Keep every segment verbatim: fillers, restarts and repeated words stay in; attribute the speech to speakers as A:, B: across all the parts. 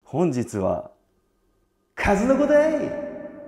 A: 本日は数の子デイ。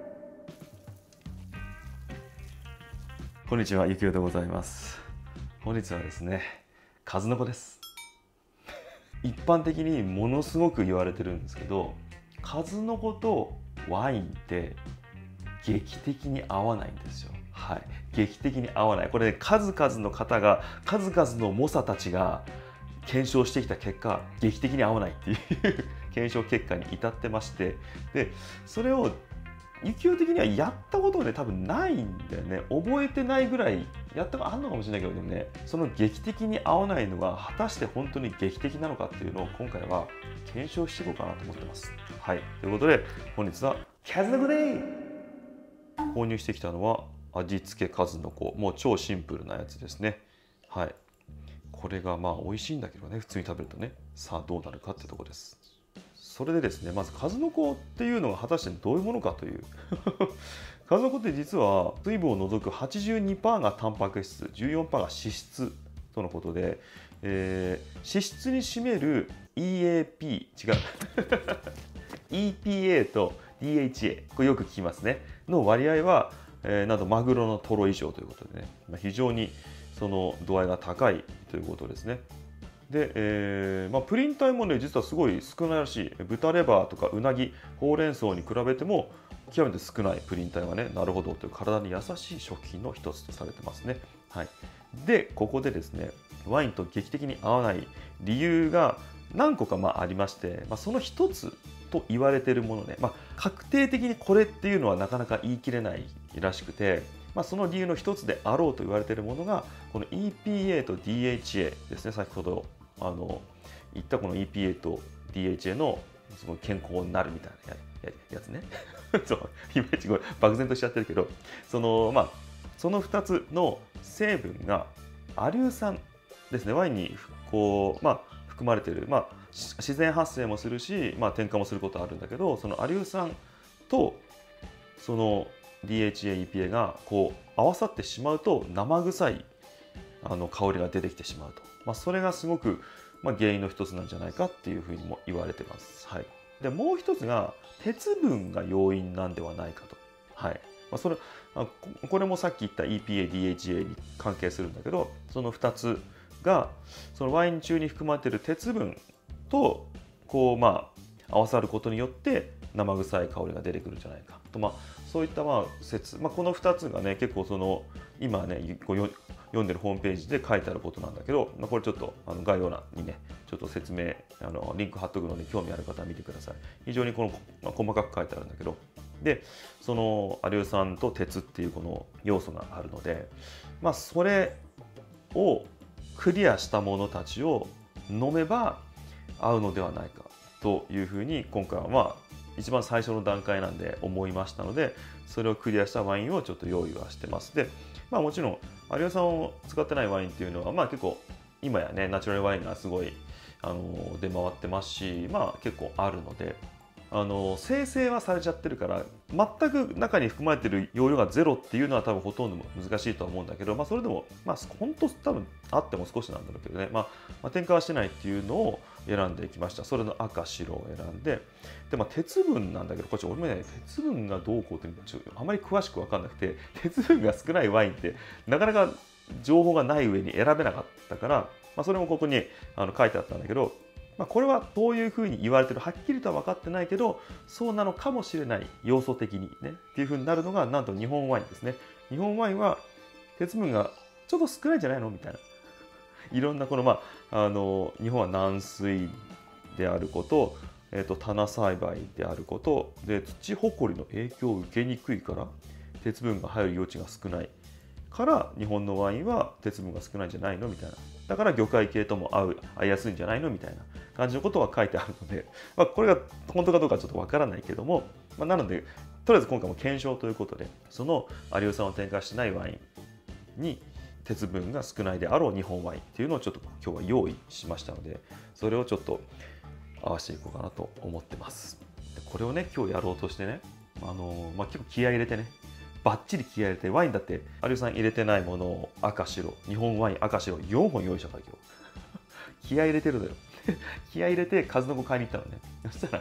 A: こんにちは、ゆきおでございます。本日はですね、数の子です。一般的にものすごく言われてるんですけど、数の子とワインって劇的に合わないんですよ。はい、劇的に合わない。これ、ね、数々の方が、数々の猛者たちが検証してきた結果、劇的に合わないっていう検証結果に至ってまして、でそれをゆきお的にはやったことがね多分ないんだよね。覚えてないぐらいやったことあるのかもしれないけど、でもね、その劇的に合わないのが果たして本当に劇的なのかっていうのを今回は検証していこうかなと思ってます。はい、ということで本日は数の子デイ。購入してきたのは味付け数の子、もう超シンプルなやつですね。はい、これがまあ美味しいんだけどね、普通に食べるとね。さあどうなるかってとこです。それでですね、まず数の子っていうのが果たしてどういうものかという数の子って実は水分を除く はちじゅうにパーセント がタンパク質、 じゅうよんパーセント が脂質とのことで、えー、脂質に占める イーエーピー 違うイーピーエー と ディーエイチエー、 これよく聞きますねの割合は、えー、なんとマグロのトロ以上ということでね、まあ、非常にその度合いが高いということですね。で、えーまあ、プリン体もね実はすごい少ないらしい。豚レバーとかうなぎ、ほうれん草に比べても極めて少ないプリン体はね、なるほどという体に優しい食品の一つとされてますね。はい、でここでですね、ワインと劇的に合わない理由が何個かまあありまして、まあ、その一つと言われているものね、まあ、確定的にこれっていうのはなかなか言い切れないらしくて、まあ、その理由の一つであろうと言われているものがこの イーピーエー と ディーエイチエー ですね。先ほどあの言ったこの イーピーエー と ディーエイチエー のその健康になるみたいな や, や, やつねそうイメージこれ漠然としちゃってるけど、そのまあそのふたつの成分がアリュー酸ですね。ワインにこう、まあ、含まれている、まあ、自然発生もするし、まあ、添加もすることあるんだけど、そのアリュー酸とその ディーエイチエー、イーピーエー がこう合わさってしまうと生臭いあの香りが出てきてしまうと、まあ、それがすごく、まあ、原因の一つなんじゃないかっていうふうにも言われてます。はい、でもう一つが鉄分が要因なんではないかと。はい、まあ、それあこれもさっき言った イーピーエー、ディーエイチエー に関係するんだけど、そのふたつがそのワイン中に含まれている鉄分とこう、まあ、合わさることによって生臭い香りが出てくるんじゃないかと、まあ、そういったまあ説、まあ、このふたつがね結構その今ねこう読んでるホームページで書いてあることなんだけど、まあ、これちょっとあの概要欄にねちょっと説明あのリンク貼っとくので興味ある方は見てください。非常にこの、まあ、細かく書いてあるんだけど、でそのアリュー酸と鉄っていうこの要素があるので、まあ、それをクリアしたものたちを飲めば合うのではないかというふうに今回はまあ一番最初の段階なんで思いましたので、それをクリアしたワインをちょっと用意はしてます。で、まあ、もちろんアリュー酸を使ってないワインっていうのはまあ結構今やねナチュラルワインがすごいあの出回ってますし、まあ結構あるので、あの生成はされちゃってるから全く中に含まれている容量がゼロっていうのは多分ほとんど難しいとは思うんだけど、まあ、それでもまあ本当多分あっても少しなんだろうけどね、まあ、まあ添加はしてないっていうのを選んできました。それの赤白を選んで、で、まあ、鉄分なんだけどこっち俺もね鉄分がどうこうってちょあまり詳しく分かんなくて、鉄分が少ないワインってなかなか情報がない上に選べなかったから、まあ、それもここにあの書いてあったんだけど、まあこれはどういうふうに言われてるはっきりとは分かってないけどそうなのかもしれない要素的にねっていうふうになるのがなんと日本ワインですね。日本ワインは鉄分がちょっと少ないんじゃないのみたいな、いろんなこのまああの日本は軟水であること、えー、と棚栽培であることで土ほこりの影響を受けにくいから鉄分が入る余地が少ないから日本のワインは鉄分が少ないんじゃないのみたいな、だから魚介系とも合う合いやすいんじゃないのみたいな感じのことは書いてあるので、まあ、これが本当かどうかちょっとわからないけども、まあ、なのでとりあえず今回も検証ということでそのアリュー酸を添加してないワインに鉄分が少ないであろう日本ワインっていうのをちょっと今日は用意しましたので、それをちょっと合わせていこうかなと思ってます。でこれをね今日やろうとしてね、あのーまあ、結構気合い入れてねバッチリ気合い入れて、ワインだってアリュー酸入れてないものを赤白、日本ワイン赤白よんほん用意したから今日気合い入れてるのよ気合い入れて数の子買いに行ったのね。そしたら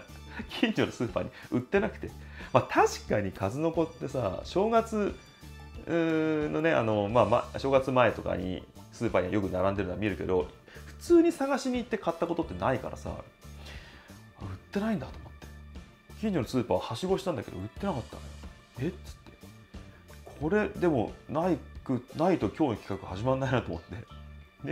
A: 近所のスーパーに売ってなくて、まあ、確かに数の子ってさ、正月のね、あの、まあ、まあ、正月前とかにスーパーにはよく並んでるのは見るけど、普通に探しに行って買ったことってないからさ、売ってないんだと思って、近所のスーパーをはしごしたんだけど売ってなかったのよ。えっつって、これでもないくないと今日の企画始まんないなと思って、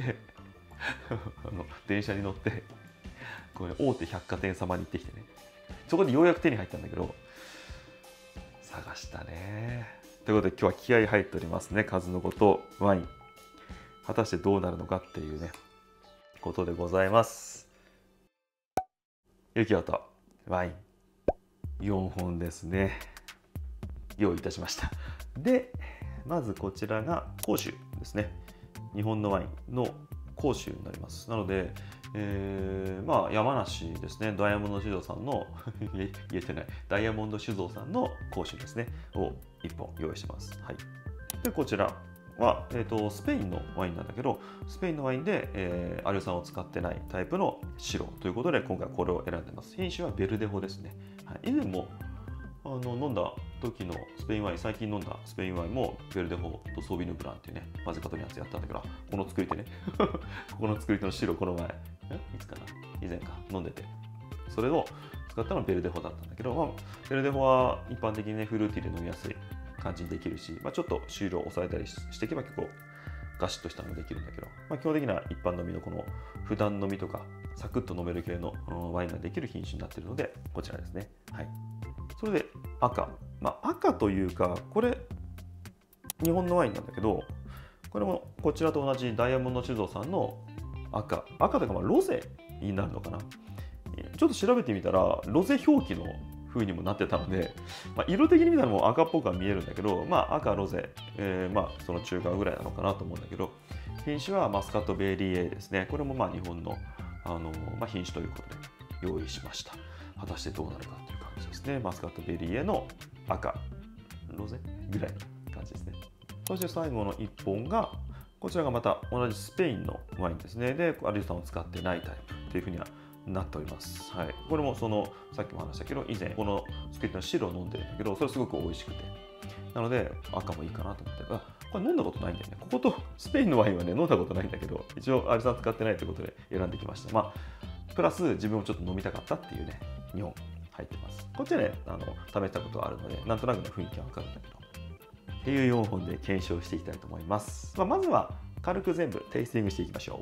A: であの電車に乗ってこれ大手百貨店様に行ってきてね、そこでようやく手に入ったんだけど、探したね。ということで今日は気合い入っておりますね。数の子とワイン、果たしてどうなるのかっていうねことでございます。ゆきおとワインよんほんですね、用意いたしました。でまずこちらが甲州ですね。日本のワインの甲州になります。なので、えー、まあ山梨ですね。ダイヤモンド酒造さんの言えてないダイヤモンド酒造さんの甲州ですねをいっぽん用意してます。はい、でこちらは、えー、とスペインのワインなんだけど、スペインのワインで、えー、アル酸を使ってないタイプの白ということで、今回これを選んでます。品種はベルデホですね。はい、以前もあの飲んだ時のスペインワイン、最近飲んだスペインワインもベルデホとソービヌブランっていうね混ぜ方のやつやったんだけど、この作り手ねここの作り手の白、この前いつかな以前か飲んでて、それを使ったのはベルデホだったんだけど、まあ、ベルデホは一般的にねフルーティーで飲みやすい感じにできるし、まあ、ちょっと酒量を抑えたりしていけば結構ガシッとしたのもできるんだけど、まあ、基本的な一般飲みのこの普段飲みとかサクッと飲める系のワインができる品種になっているので、こちらですね。はい、それで赤、まあ、赤というかこれ日本のワインなんだけど、これもこちらと同じダイヤモンド酒造さんの赤赤というかまあロゼになるのかな。ちょっと調べてみたらロゼ表記の風にもなってたので、まあ、色的に見たらもう赤っぽくは見えるんだけど、まあ、赤ロゼ、えー、まあその中間ぐらいなのかなと思うんだけど、品種はマスカットベリー A ですね。これもまあ日本の、あのまあ、品種ということで用意しました。果たしてどうなるかという感じですね。マスカットベリー A の赤ロゼぐらいの感じですね。そして最後のいっぽんがこちらがまた同じスペインのワインですね。でアル酸を使ってないタイプというふうにはなっております。はい、これもそのさっきも話したけど、以前このスピリットの白を飲んでるんだけど、それすごく美味しくて、なので赤もいいかなと思って、あ、これ飲んだことないんだよね。こことスペインのワインはね飲んだことないんだけど、一応アル酸使ってないということで選んできました。まあプラス自分もちょっと飲みたかったっていうねにほん入ってます。こっちはねあの試したことはあるので、なんとなくの雰囲気は分かるんだけどっていうよんほんで検証していきたいと思います。まあ、まずは軽く全部テイスティングしていきましょう。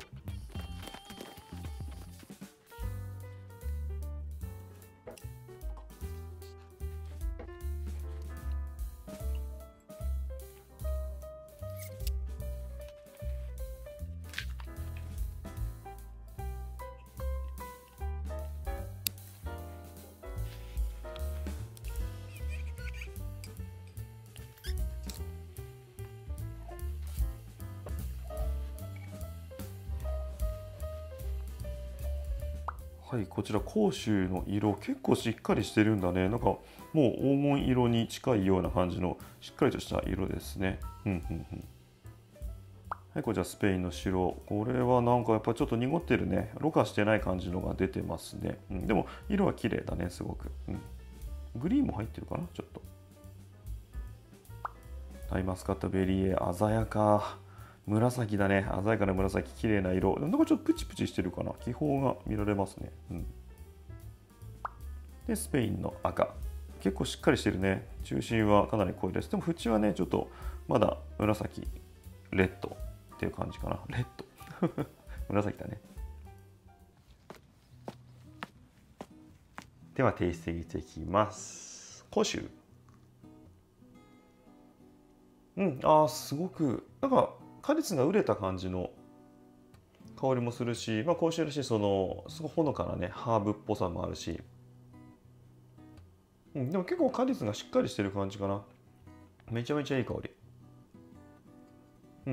A: はい、こちら甲州の色結構しっかりしてるんだね。なんかもう黄金色に近いような感じのしっかりとした色ですね。うんうんうん。はい、こちらスペインの白。これはなんかやっぱちょっと濁ってるね。ろ過してない感じのが出てますね。うん、でも色は綺麗だね、すごく。うん、グリーンも入ってるかな、ちょっと。タイマスカットベリー A 鮮やか。紫だね、鮮やかな紫、綺麗な色。なんかちょっとプチプチしてるかな、気泡が見られますね。うん、でスペインの赤、結構しっかりしてるね。中心はかなり濃いです。でも縁はねちょっとまだ紫レッドっていう感じかな。レッド紫だね。ではテイスティングしていきます。甲州、うんあーすごくなんか果実が熟れた感じの香りもするし、まあ、甲州らしいそのすごいほのかなねハーブっぽさもあるし、うん、でも結構果実がしっかりしてる感じかな。めちゃめちゃいい香り。うん。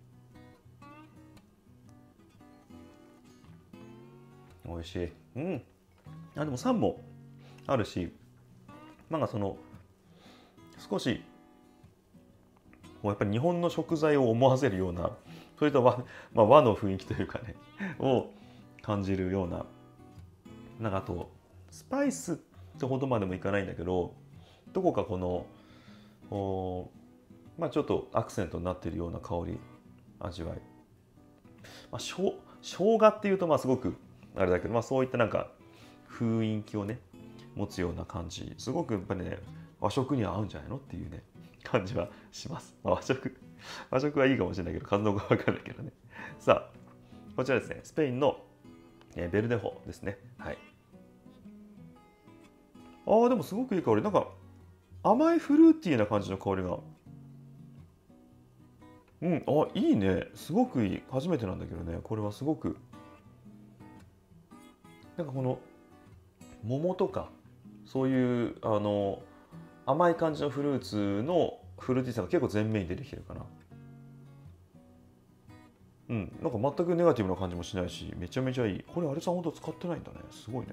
A: 美味しい。うん。あ、でも酸もあるし、なんかその少しこうやっぱり日本の食材を思わせるような、それと和、まあ、和の雰囲気というかねを感じるような、なんかあとスパイスってほどまでもいかないんだけど、どこかこのおまあちょっとアクセントになっているような香り、味わい、まあ、しょう生姜っていうとまあすごくあれだけど、まあ、そういったなんか雰囲気をね持つような感じ、すごくやっぱりね和食には合うんじゃないのっていうね感じはします。まあ、和食和食はいいかもしれないけど数の子は分かんないけどね。さあこちらですね、スペインのベルデホですね。はい。ああでもすごくいい香り、なんか甘いフルーティーな感じの香りが。うん、あ、いいね。すごくいい。初めてなんだけどね、これはすごく。なんかこの桃とか、そういうあの甘い感じのフルーツのフルーティーさが結構前面に出てきてるかな。うん、なんか全くネガティブな感じもしないし、めちゃめちゃいい。これ、あれさん、本当使ってないんだね。すごいね。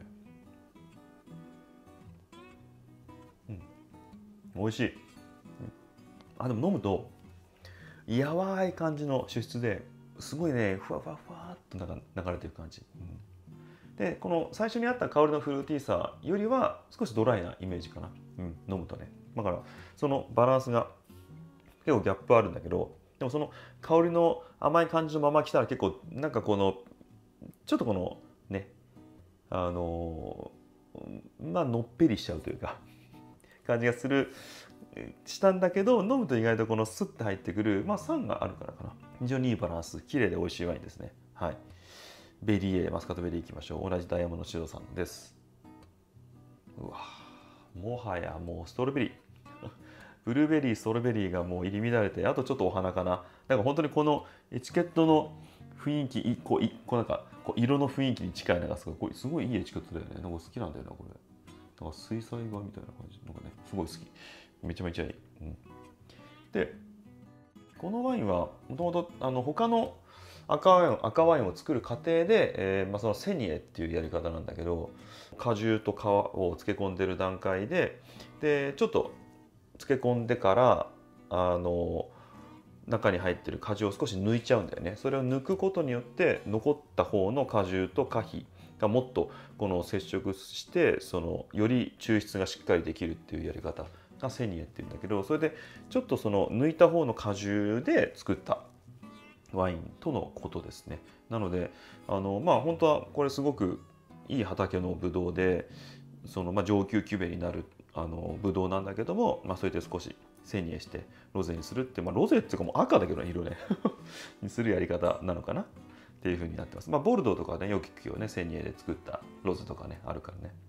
A: うん、美味しい。うん、あ、でも飲むと、やわい感じの主質ですごいね、ふわふわふわっと流れてる感じ。うん、で、この最初にあった香りのフルーティーさよりは少しドライなイメージかな。うん、飲むとね。だから、そのバランスが結構ギャップあるんだけど、でもその香りの甘い感じのまま来たら結構なんかこのちょっとこのねあのまあのっぺりしちゃうというか感じがするしたんだけど、飲むと意外とこのスッと入ってくる、まあ、酸があるからかな。非常にいいバランス、綺麗で美味しいワインですね。はい。ベリー A、マスカットベリーいきましょう。同じダイヤモンドシロさんです。うわ、もはやもうストロベリー。ブルーベリー、ストロベリーがもう入り乱れて、あとちょっとお花かな。なんか本当にこのエチケットの雰囲気、一個、一個なんかこう色の雰囲気に近いのがすごい、すごいいいエチケットだよね。なんか好きなんだよな、これ。なんか水彩画みたいな感じのがね、すごい好き。めちゃめちゃいい。うん、で、このワインはもともと他の赤ワイン赤ワインを作る過程で、えーまあ、そのセニエっていうやり方なんだけど、果汁と皮を漬け込んでる段階ででちょっと漬け込んでからあの中に入ってる果汁を少し抜いちゃうんだよね。それを抜くことによって残った方の果汁と果皮がもっとこの接触してそのより抽出がしっかりできるっていうやり方がセニエっていうんだけど、それでちょっとその抜いた方の果汁で作ったワインとのことですね。なのであのまあ本当はこれすごくいい畑のブドウで、そのまあ上級キュベになるあのブドウなんだけども、まあ、そうやって少しセニエしてロゼにするって、まあ、ロゼっていうかもう赤だけどね、色ねにするやり方なのかなっていうふうになってます。まあ、ボルドーとかね、よく聞くよね、セニエで作ったロゼとかねあるからね、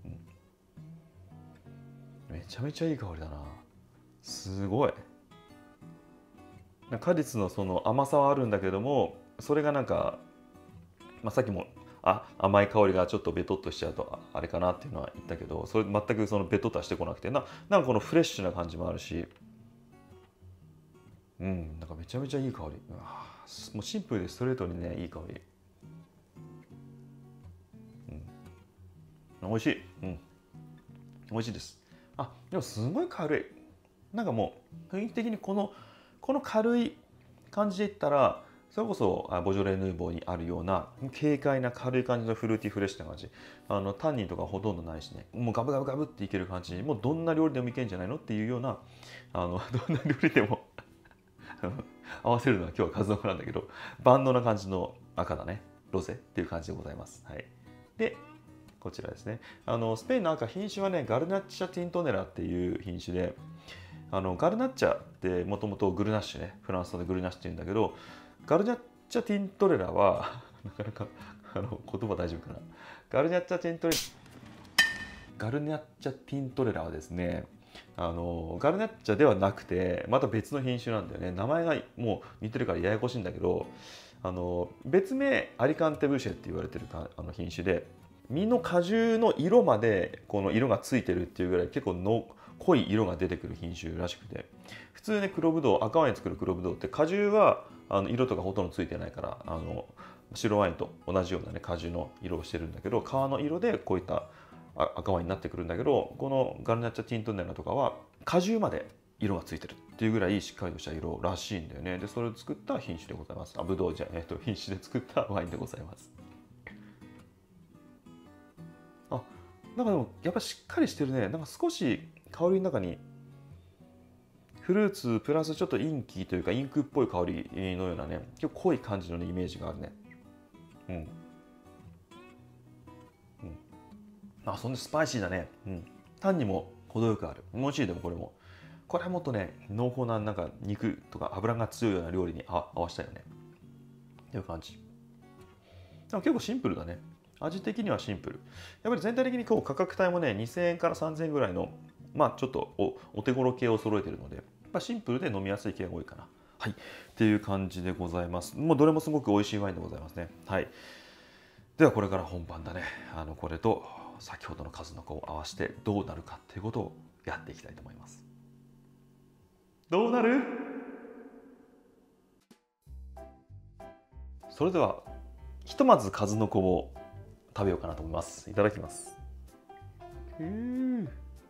A: うん、めちゃめちゃいい香りだな。すごい果実のその甘さはあるんだけども、それがなんか、まあ、さっきもあ甘い香りがちょっとベトっとしちゃうとあれかなっていうのは言ったけど、それ全くそのベトっとはしてこなくて、ななんかこのフレッシュな感じもあるし、うん、なんかめちゃめちゃいい香り。うわもうシンプルでストレートにねいい香り。うん、美味しい。うん、美味しいです。あ、でもすごい軽い。なんかもう雰囲気的にこのこの軽い感じでいったら、それこそボジョレ・ヌーボーにあるような軽快な軽い感じのフルーティーフレッシュな感じ、あのタンニンとかほとんどないしね、もうガブガブガブっていける感じ、もうどんな料理でもいけんじゃないのっていうような、あのどんな料理でも合わせるのは今日は数の子なんだけど、万能な感じの赤だね、ロゼっていう感じでございます。はい、でこちらですね、あのスペインの赤、品種はねガルナッチャ・ティントネラっていう品種で、あのガルナッチャってもともとグルナッシュね、フランス語でグルナッシュって言うんだけど、ガルナッチャ・ティントレラはなかなかあの言葉大丈夫かな。ガルナッチャ・ティントレガルナッチャ・ティントレラはですね、あのガルナッチャではなくてまた別の品種なんだよね。名前がもう似てるからややこしいんだけど、あの別名アリカンテブーシェって言われてるかあの品種で、実の果汁の色までこの色がついてるっていうぐらい結構の濃い色が出てくる品種らしくて、普通ね黒ぶどう、赤ワイン作る黒ぶどうって果汁はあの色とかほとんどついてないから、あの白ワインと同じようなね果汁の色をしてるんだけど、皮の色でこういった赤ワインになってくるんだけど、このガルナッチャ・ティントネラとかは果汁まで色がついてるっていうぐらいしっかりとした色らしいんだよね。でそれを作った品種でございます。あぶどうじゃえっと品種で作ったワインでございます。あ、 なんかでもやっぱしっかりしてるね。なんか少し香りの中にフルーツプラスちょっとインキーというかインクっぽい香りのようなね、結構濃い感じの、ね、イメージがあるね。うん、うん、あ、そんでスパイシーだね。うん、単にも程よくある。美味しい。でもこれもこれはもっとね、濃厚ななんか肉とか油が強いような料理に合わせたいよねっていう感じ。でも結構シンプルだね。味的にはシンプル。やっぱり全体的にこう価格帯もね、にせんえんからさんぜんえんぐらいの、まあちょっと お, お手頃系を揃えてるので、まあ、シンプルで飲みやすい系が多いかな。はい。っていう感じでございます。もうどれもすごく美味しいワインでございますね。はい。ではこれから本番だね。あのこれと先ほどの数の子を合わせてどうなるかっていうことをやっていきたいと思います。どうなる？それではひとまず数の子を食べようかなと思います。いただきます。うー、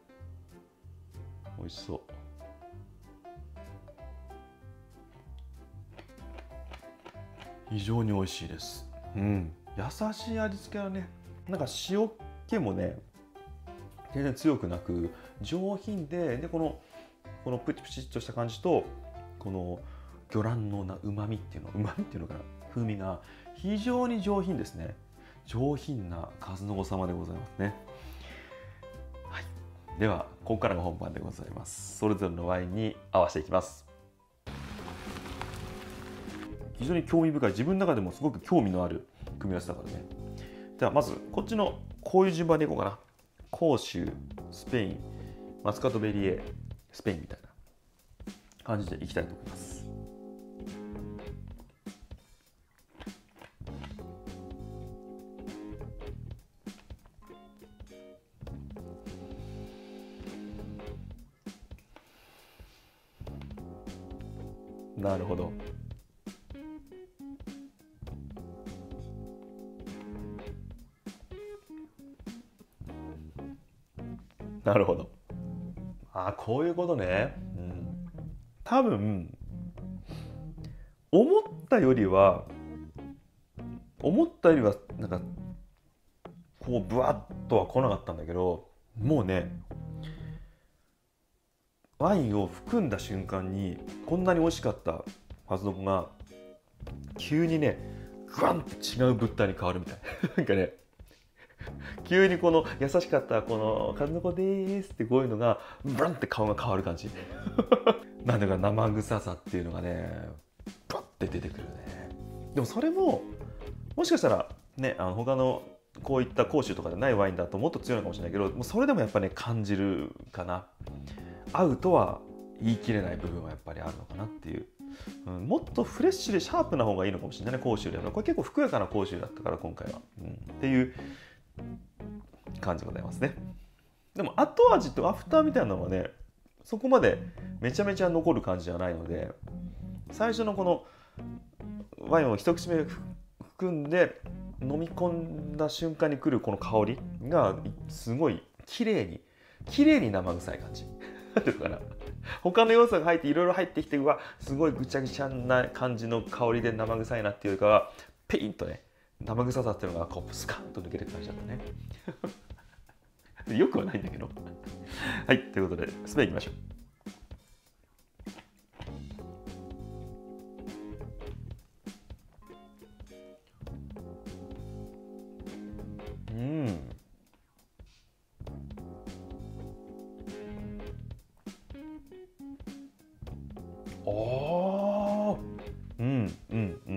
A: 美味しそう。非常に美味しいです。うん、優しい味付けはね、なんか塩気もね全然強くなく上品で、でこのこのプチプチっとした感じとこの魚卵のな旨味っていうの旨味っていうのかな、風味が非常に上品ですね。上品な数の子様でございますね。はい、ではここからが本番でございます。それぞれのワインに合わせていきます。非常に興味深い、自分の中でもすごく興味のある組み合わせだからね。ではまずこっちのこういう順番でいこうかな。甲州、スペイン、マスカットベリエ、スペインみたいな感じでいきたいと思います。なるほど。なるほど。ああ、こういうことね。うん、多分思ったよりは思ったよりはなんかこうブワッとは来なかったんだけど、もうねワインを含んだ瞬間にこんなに美味しかった数の子が急にねグワンって違う物体に変わるみたいなんかね、急にこの優しかったこの数の子でーすってこういうのがブランって顔が変わる感じなんだか生臭さっていうのがねバッて出てくるね。でもそれももしかしたらね、あの他のこういった甲州とかでないワインだともっと強いのかもしれないけど、もうそれでもやっぱね感じるかな。合うとは言い切れない部分はやっぱりあるのかなっていう、うん、もっとフレッシュでシャープな方がいいのかもしれないね、甲州で。これ結構ふくよかな甲州だったから今回は、うん、っていう感じでございますね。でも後味とアフターみたいなのはねそこまでめちゃめちゃ残る感じじゃないので、最初のこのワインを一口目含んで飲み込んだ瞬間に来るこの香りがすごい綺麗に綺麗に生臭い感じなんていうかな、他の要素が入っていろいろ入ってきて、うわすごいぐちゃぐちゃな感じの香りで生臭いなっていうかはペインとね生臭さっていうのがこうスカッと抜けてく感じだったねよくはないんだけどはい、ということでスペイン行きましょう。うん、おー、うんうんうんうんうん、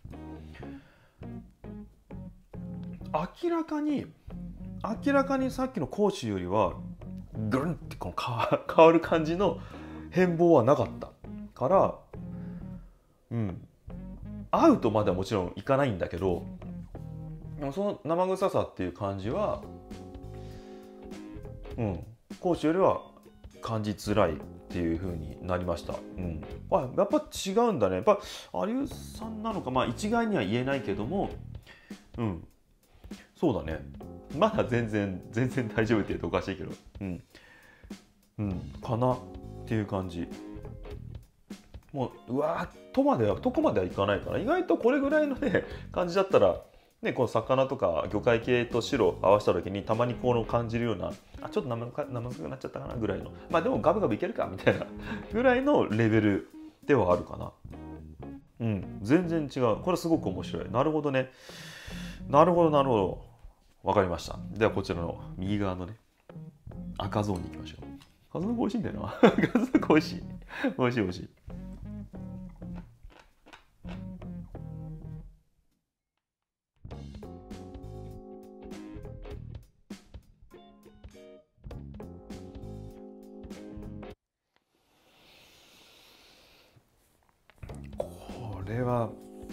A: 明らかに明らかにさっきの甲州よりはグルンってこの変わる感じの変貌はなかったから、うん、合うとまではもちろんいかないんだけど、でもその生臭さっていう感じは、うん、甲州よりは感じづらいっていう風になりました。うん、あ、やっぱ違うんだね。やっぱ有吉さんなのか、まあ一概には言えないけども、うん、そうだね。まだ全然全然大丈夫って言うとおかしいけど、うん、うん、かなっていう感じ。もううわーっとまではどこまではいかないかな。意外とこれぐらいのね感じだったらでこの魚とか魚介系と白合わせた時にたまにこの感じるような、あちょっと生か生臭くなっちゃったかなぐらいの、まあでもガブガブいけるかみたいなぐらいのレベルではあるかな。うん、全然違う。これすごく面白い。なるほどね。なるほどなるほど。わかりました。ではこちらの右側のね赤ゾーンに行きましょう。数の子美味しいんだよな。数の子美味しい。美味しい美味しい。これは、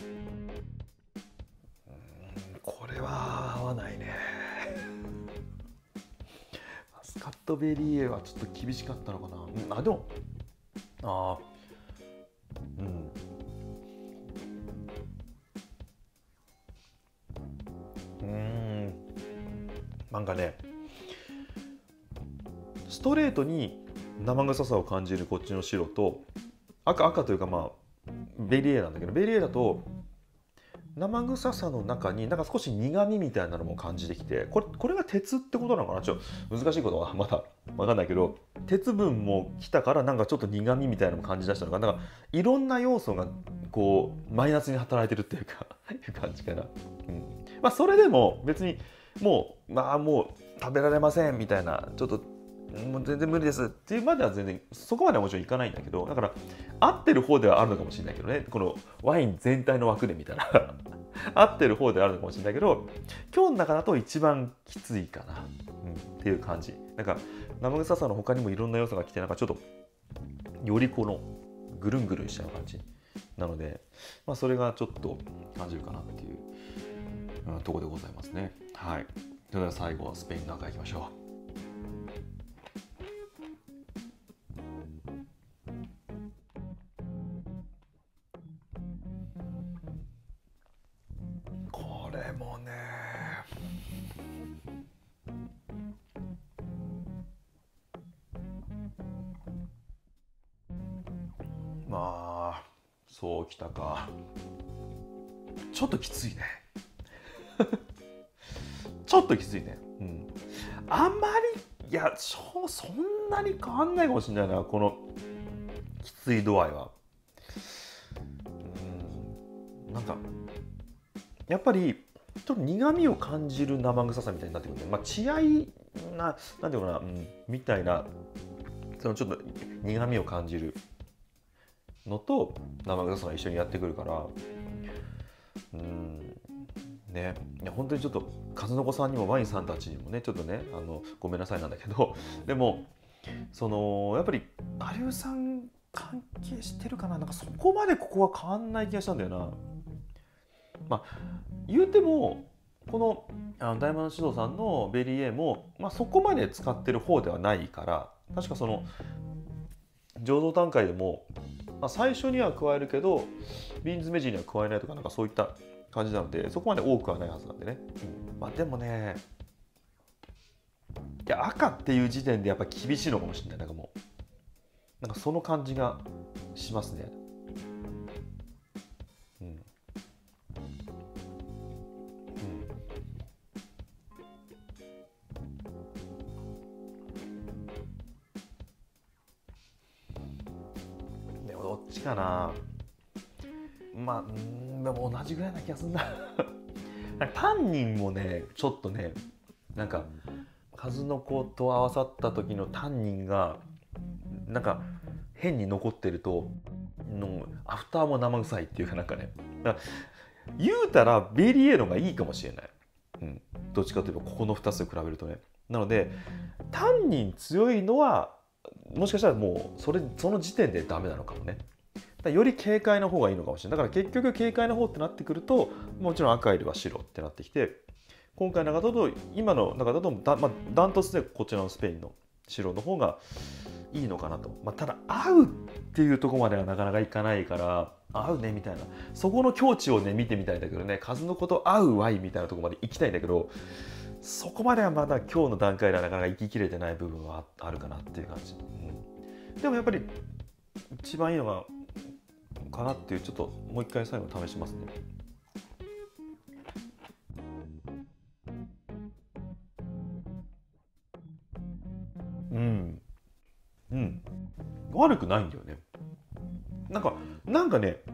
A: これは合わないね。マスカットベリー A はちょっと厳しかったのかな。うん、あでもあうんうんなんかねストレートに生臭さを感じるこっちの白と赤赤というかまあベリー A なんだけど、ベリー A だと生臭さの中になんか少し苦味みたいなのも感じてきて、これこれが鉄ってことなのかな。ちょっと難しいことはまだ分かんないけど、鉄分も来たからなんかちょっと苦味みたいなのも感じ出したのかな。なんかいろんな要素がこうマイナスに働いてるっていうかいう感じかな。うん、まあそれでも別にもうまあもう食べられませんみたいな、ちょっともう全然無理ですっていうまでは全然そこまではもちろんいかないんだけど、だから合ってる方ではあるのかもしれないけどね、このワイン全体の枠で見たら合ってる方ではあるのかもしれないけど、今日の中だと一番きついかな、うん、っていう感じ。なんか生臭さの他にもいろんな要素が来て、なんかちょっとよりこのぐるんぐるんしちゃう感じなので、まあ、それがちょっと感じるかなっていう、うん、ところでございますね。はい。それでは最後はスペインの赤いきましょう。これもねまあそうきたか。ちょっときついねちょっときついね。うん。あんまりいやそそんなに変わんないかもしれないな、このきつい度合いは。うん。なんかやっぱりちょっと苦味を感じる生臭さみたいになってくるんで、まあ血合いななんていうかな、うん、みたいな、そのちょっと苦味を感じるのと生臭さが一緒にやってくるから、うんね、いや本当にちょっと数の子さんにもワインさんたちにもねちょっとねあのごめんなさいなんだけど、でもそのやっぱりアリュー酸関係してるかな、なんかそこまでここは変わんない気がしたんだよな。まあ言うてもこのあの大丸指導さんのベリー A も、まあ、そこまで使ってる方ではないから、確かその醸造段階でも、まあ、最初には加えるけど瓶詰め時には加えないとか、なんかそういった感じなのでそこまで多くはないはずなんでね、うん、まあでもねいや赤っていう時点でやっぱ厳しいのかもしれない。なんかもうなんかその感じがしますね。うん、うん、でもどっちかな。まあうんでも同じぐらいな気がするなタンニンもねちょっとねなんか数の子と合わさった時のタンニンがなんか変に残ってるとのアフターも生臭いっていうか、なんかねだから言うたらベリエのがいいかもしれない、うん、どっちかというとここのふたつと比べるとね。なのでタンニン強いのはもしかしたらもうそれその時点でダメなのかもね。より軽快な方がいいのかもしれない。だから結局軽快な方ってなってくるともちろん赤よりは白ってなってきて、今回の中だと今の中だとだ、まあ、ダントツでこちらのスペインの白の方がいいのかなと。まあ、ただ合うっていうところまではなかなかいかないから合うねみたいな、そこの境地をね見てみたいんだけどね、数の子と合うワインみたいなところまで行きたいんだけど、そこまではまだ今日の段階ではなかなか行ききれてない部分はあるかなっていう感じ、うん、でもやっぱり一番いいのがかなっていう、ちょっともう一回最後試しますね。 悪くないんだよね。なんかなんかね、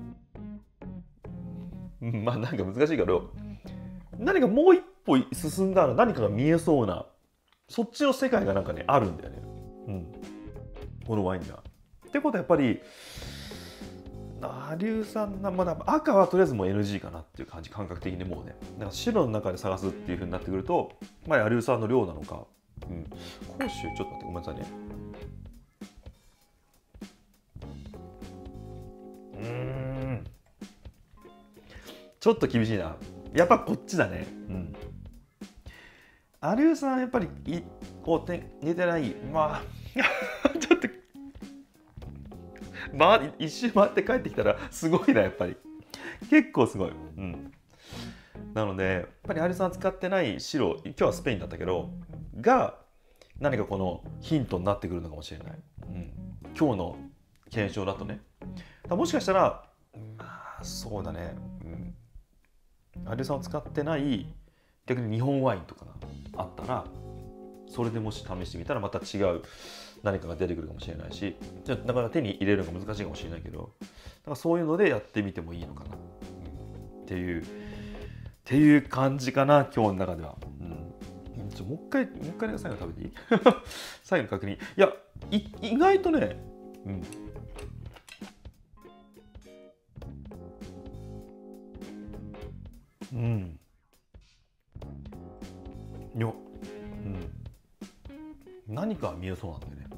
A: まあなんか難しいけど、何かもう一歩進んだら何かが見えそうな、そっちの世界がなんかねあるんだよね、うん、このワインが。ってことはやっぱりアリュー酸な、まだ赤はとりあえずもう エヌジー かなっていう感じ、感覚的にもうね。だから白の中で探すっていう風になってくると、まあ、アリュー酸の量なのか、うん、甲州ちょっと待って、ごめんなさいね。うーん、ちょっと厳しいな。やっぱこっちだね。うん。アリュー酸やっぱりいこうて似てない。まあちょっと回一周回って帰ってきたらすごいな、やっぱり結構すごい。うん。なのでやっぱりアリュー酸使ってない白、今日はスペインだったけどが何かこのヒントになってくるのかもしれない。うん、今日の検証だとね。もしかしたら、まあそうだね。うん、アリュー酸を使ってない逆に日本ワインとかがあったら、それでもし試してみたらまた違う何かが出てくるかもしれないし、なかなか手に入れるのが難しいかもしれないけど、だからそういうのでやってみてもいいのかな、うん、っていうっていう感じかな、今日の中では。うん、ちょもう一回もう一回最後食べていい最後の確認。いやい意外とね、うんうん、いや、うん、何か見えそうなんだよね。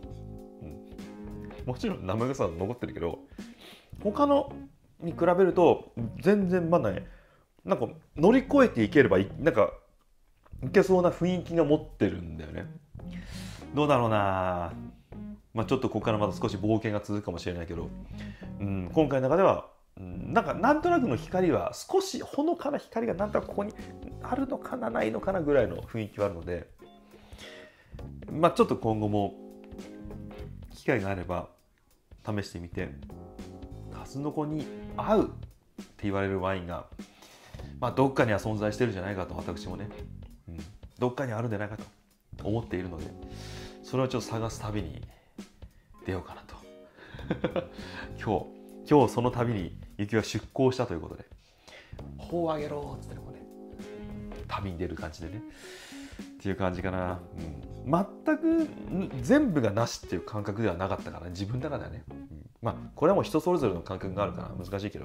A: うん、もちろん生臭さ残ってるけど、他のに比べると全然まだね、なんか乗り越えていければいなんかいけそうな雰囲気が持ってるんだよね。どうだろうな。まあ、ちょっとここからまた少し冒険が続くかもしれないけど、うん、今回の中では、うん、なんかなんとなくの光は少しほのかな光がなんとなくここにあるのかなないのかなぐらいの雰囲気はあるので、まあ、ちょっと今後も機会があれば試してみて、数の子に合うって言われるワインが、まあ、どっかには存在してるんじゃないかと私もね、うん、どっかにあるんじゃないかと思っているので、それをちょっと探す旅に出ようかなと今日今日その旅に雪が出港したということで、ほうあげろっつってね、こうね旅に出る感じでねっていう感じかな、うん、全く全部がなしっていう感覚ではなかったから、ね、自分の中ではね、うん、まあこれはもう人それぞれの感覚があるから難しいけど、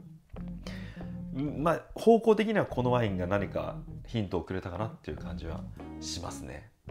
A: まあ方向的にはこのワインが何かヒントをくれたかなっていう感じはしますね。うん、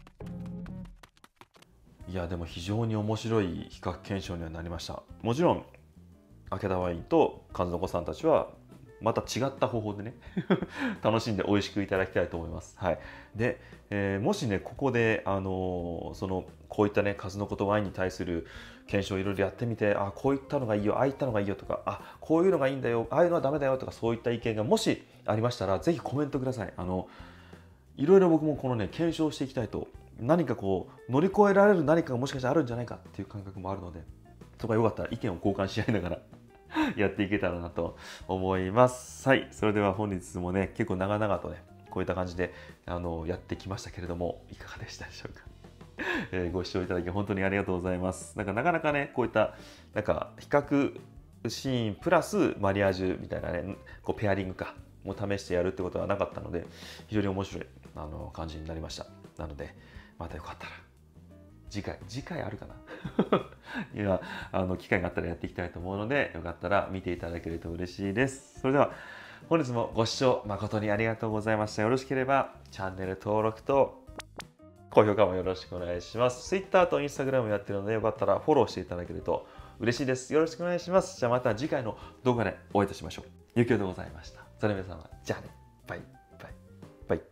A: いやでも非常に面白い比較検証にはなりました。もちろん開けたワインと数の子さんたちはまた違った方法でね楽しんで美味しくいただきたいと思います。はい、で、えー、もしねここで、あのー、そのこういったね数の子とワインに対する検証をいろいろやってみて、あこういったのがいいよ、ああいったのがいいよとか、あこういうのがいいんだよ、ああいうのはダメだよとか、そういった意見がもしありましたらぜひコメントください。あのいろいろ僕もこのね検証していきたいと、何かこう乗り越えられる何かがもしかしたらあるんじゃないかっていう感覚もあるので、そこがよかったら意見を交換し合いながらやっていけたらなと思います。はい、それでは本日もね結構長々とねこういった感じであのやってきましたけれども、いかがでしたでしょうか。えー、ご視聴いただき本当にありがとうございます。なんかなかなかねこういったなんか比較シーンプラスマリアージュみたいなねこうペアリングかも試してやるってことはなかったので、非常に面白いあの感じになりました。なのでまたよかったら次回次回あるかないやあの機会があったらやっていきたいと思うので、よかったら見ていただけると嬉しいです。それでは本日もご視聴誠にありがとうございました。よろしければチャンネル登録と高評価もよろしくお願いします。Twitter と Instagram もやってるので、よかったらフォローしていただけると嬉しいです。よろしくお願いします。じゃあまた次回の動画でお会いいたしましょう。ゆきおでございました。それでは皆様、じゃあね。バイバイバイ。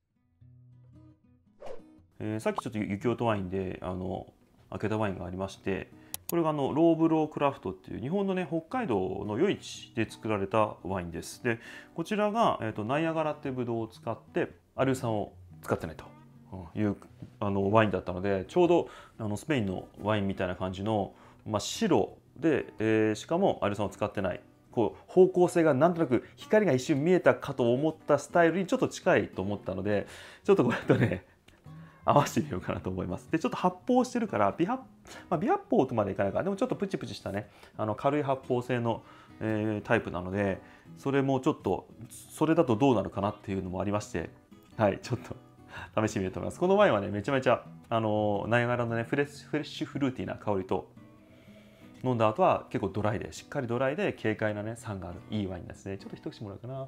A: えー、さっきちょっと雪音ワインであの開けたワインがありまして、これがあのローブロークラフトっていう日本のね北海道の余市で作られたワインです。でこちらが、えーと、ナイアガラっていうブドウを使ってアル酸を使ってないというあのワインだったので、ちょうどあのスペインのワインみたいな感じの、まあ、白で、えー、しかもアル酸を使ってない、こう方向性がなんとなく光が一瞬見えたかと思ったスタイルにちょっと近いと思ったので、ちょっとこれとね合わせてみようかなと思います。でちょっと発泡してるから微発、まあ、微発泡とまでいかないから、でもちょっとプチプチしたね、あの軽い発泡性の、えー、タイプなので、それもちょっとそれだとどうなるかなっていうのもありまして、はい、ちょっと試してみようと思います。このワインはねめちゃめちゃあのナイアガラのねフレッシュフレッシュフルーティーな香りと、飲んだ後は結構ドライでしっかりドライで軽快なね酸があるいいワインですね。ちょっと一口もらうかな。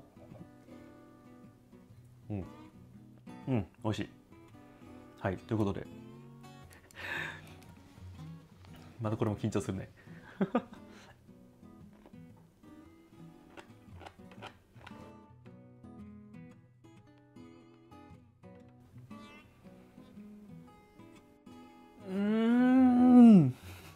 A: うんうん、美味しい。はい、ということでまたこれも緊張するねうーん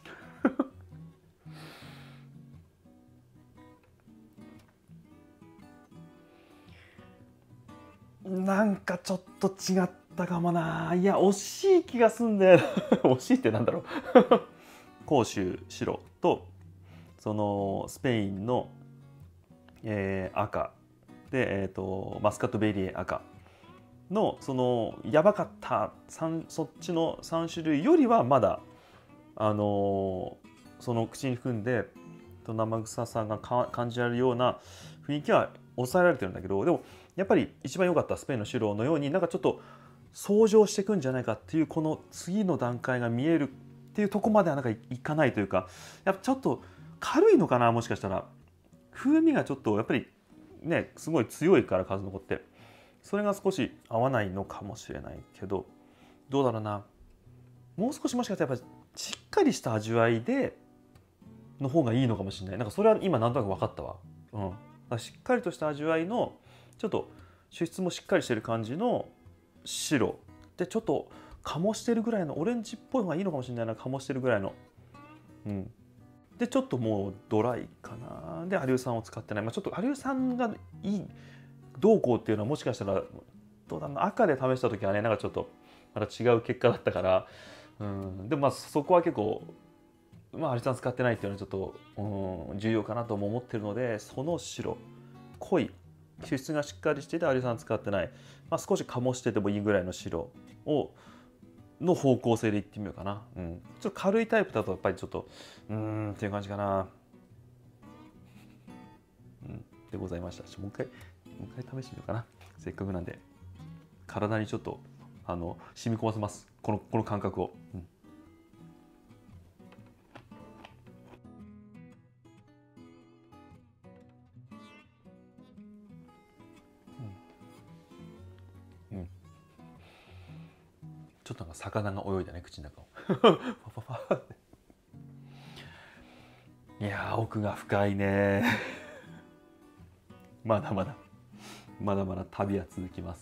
A: なんかちょっと違ったかもな。いや惜しい気がすんだよ惜しいってなんだろう甲州白とそのスペインの、えー、赤で、えー、とマスカットベリー赤のそのやばかったそっちのさん種類よりはまだあのー、その口に含んで生臭さが感じられるような雰囲気は抑えられてるんだけど、でもやっぱり一番良かったスペインの白のようになんかちょっと相乗していくんじゃないかっていう、この次の段階が見えるっていうとこまではなんかいかないというか、やっぱちょっと軽いのかな、もしかしたら風味がちょっとやっぱりねすごい強いから数の子ってそれが少し合わないのかもしれないけど、どうだろうな、もう少しもしかしたらやっぱしっかりした味わいでの方がいいのかもしれない。なんかそれは今なんとなく分かったわ。うん、だからしっかりとした味わいのちょっと主質もしっかりしてる感じの白で、ちょっと醸してるぐらいのオレンジっぽい方がいいのかもしれないな、醸してるぐらいの。うん、でちょっともうドライかな。でアリュー酸を使ってない、まあ、ちょっとアリュー酸がいいどうこうっていうのはもしかしたらどうだろうな、赤で試した時はねなんかちょっとまた違う結果だったから、うん、でもまあそこは結構まあアリュー酸使ってないっていうのはちょっと、うん、重要かなとも思ってるので、その白濃い脂質がしっかりしていてアリュー酸使ってない、まあ、少し醸しててもいいぐらいの白をの方向性でいってみようかな。うん、ちょっと軽いタイプだとやっぱりちょっとうーんっていう感じかな。うん、でございました。もう一回もう一回試してみようかな。せっかくなんで体にちょっとあの染み込ませます、このこの感覚を。うんうん、ちょっとなんか魚が泳いだね口の中をファファファっていやー奥が深いねまだまだまだまだ旅は続きます。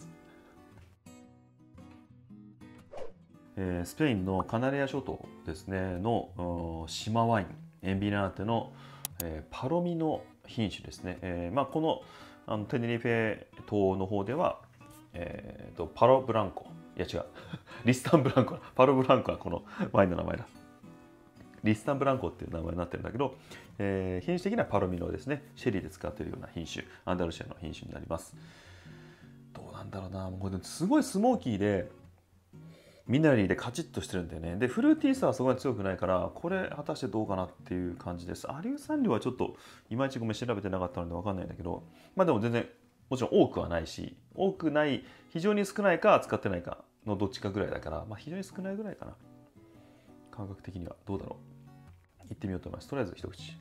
A: えー、スペインのカナリア諸島ですねの島ワインエンビナーテの、えー、パロミの品種ですね。えーまあ、このあのテネリフェ島の方では、えー、とパロブランコ、いや違うリスタンブランコ、パロブランコはこのワインの名前だ。リスタンブランコっていう名前になってるんだけど、えー、品種的にはパロミのですね、シェリーで使っているような品種、アンダルシアの品種になります。どうなんだろうな、もうすごいスモーキーでミナリーでカチッとしてるんだよね。でフルーティーさはそこまで強くないから、これ果たしてどうかなっていう感じです。アリュー酸量はちょっといまいちごめん調べてなかったので分かんないんだけど、まあでも全然もちろん多くはないし、多くない非常に少ないか使ってないかのどっちかぐらいだから、まあ、非常に少ないぐらいかな。感覚的にはどうだろう。いってみようと思います。とりあえず一口。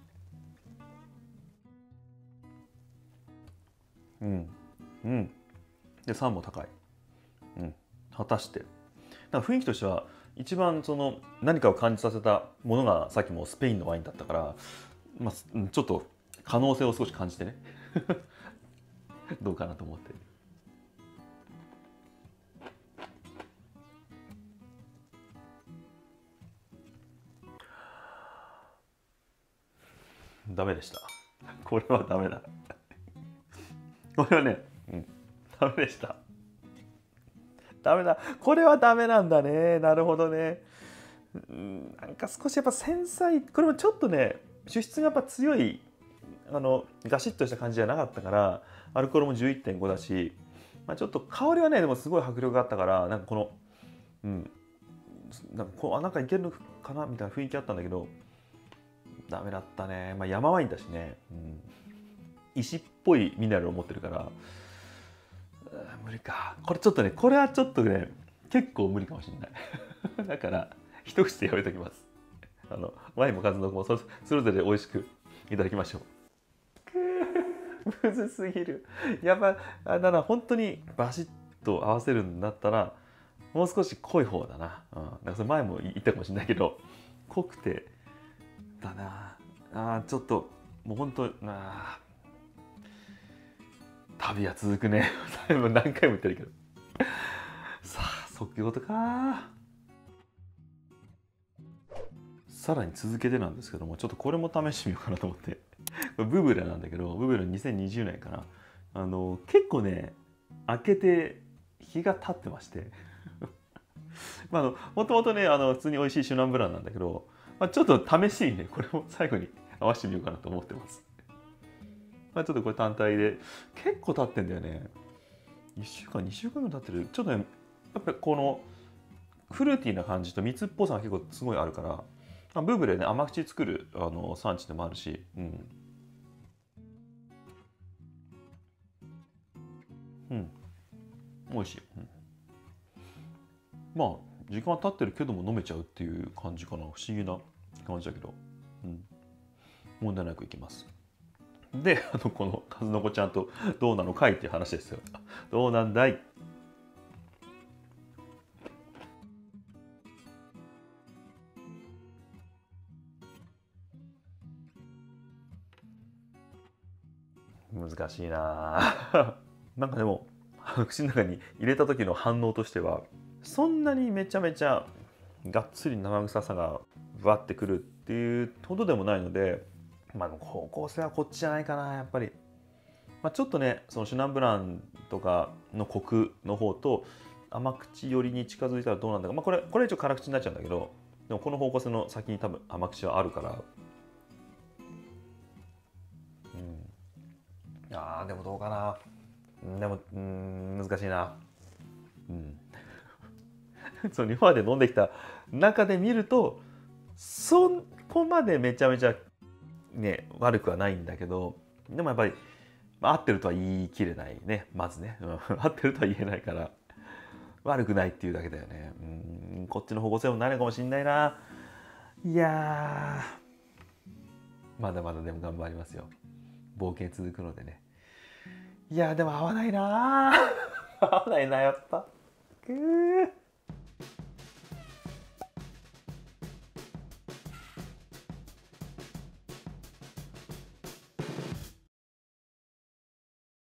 A: うんうんで酸も高い。うん果たしてなんか雰囲気としては一番その何かを感じさせたものがさっきもスペインのワインだったから、まあ、ちょっと可能性を少し感じてねどうかなと思って。ダメでした。これはダメだ。これはね、うん、ダメでした。ダメだ。これはダメなんだね。なるほどね。うん、なんか少しやっぱ繊細、これもちょっとね、主質がやっぱ強い、あのガシッとした感じじゃなかったから、アルコールも じゅういってんご だし、まあ、ちょっと香りはね、でもすごい迫力があったから、なんかこのうん、なんかこうあなんかいけるのかなみたいな雰囲気あったんだけどダメだったね。まあ山ワインだしね、うん、石っぽいミネラルを持ってるから無理か。これちょっとねこれはちょっとね結構無理かもしれないだから一口でやめときます。あのワインも数の子もそれそれぞれ美味しくいただきましょう。むずすぎる。やっぱあだから本当にバシッと合わせるんだったらもう少し濃い方だな。うん、なんかそれ前も言ったかもしれないけど濃くてだなあ。ちょっともう本当な旅は続くね何回も言ってるけどさあ即興とか。さらに続けてなんですけどもちょっとこれも試してみようかなと思ってこれブブレなんだけどブブレにせんにじゅうねんかな。あの結構ね開けて日が経ってましてまああのもともとねあの普通に美味しいシュナンブランなんだけど、まあ、ちょっと試しにねこれも最後に合わせてみようかなと思ってます。まあ、ちょっとこれ単体で結構経ってんだよね。いっしゅうかんにしゅうかんぐらい経ってる。ちょっとねやっぱりこのフルーティーな感じと蜜っぽさが結構すごいあるから、まあ、ブーブレね甘口作るあの産地でもあるし、うん、うん、美味しい、うん、まあ時間経ってるけども飲めちゃうっていう感じかな。不思議な感じだけど、うん、問題なくいきます。であのこの数の子ちゃんとどうなのかいっていう話ですよ。どうなんだい。難しいななんかでも口の中に入れた時の反応としてはそんなにめちゃめちゃがっつり生臭さがわってくるっていうほどでもないので、まあ方向性はこっちじゃないかなやっぱり。まあ、ちょっとねそのシュナンブランとかのコクの方と甘口寄りに近づいたらどうなんだか、まあ、これこれ一応辛口になっちゃうんだけどでもこの方向性の先に多分甘口はあるから、うん、あーでもどうかな。でもうん難しいな。うんそう今まで飲んできた中で見るとそこまでめちゃめちゃね悪くはないんだけどでもやっぱり、まあ、合ってるとは言い切れないねまずね、うん、合ってるとは言えないから悪くないっていうだけだよね。うんこっちの方向性もないのかもしんないな。いやまだまだでも頑張りますよ。冒険続くのでね。いやでも合わないな合わないなやっぱくー